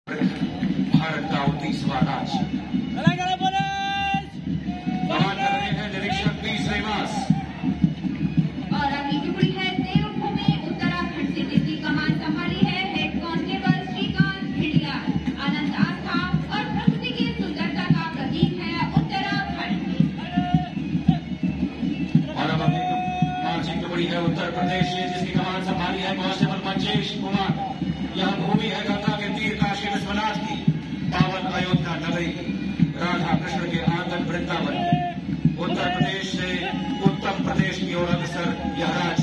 भारत का 29वां राज्य कमान कर रहे हैं निरीक्षक पी श्रीनिवास। और अगली टुकड़ी है देवभूमि उत्तराखंड से, जिसकी कमान संभाली है हेड कांस्टेबल श्रीकांत भिड़िया। आनंद, आस्था और प्रकृति की सुंदरता का प्रतीक है उत्तराखंड। और अब अगली मानसिक टुकड़ी है उत्तर प्रदेश से, जिसकी कमान संभाली है कांस्टेबल मंचेश कुमार। यह भूमि है गंगा के तीर काशी विश्वनाथ की, पावन अयोध्या नगरी की, राधा कृष्ण के आंगन वृंदावन। उत्तर प्रदेश से उत्तम प्रदेश की ओर अग्रसर यह राज्य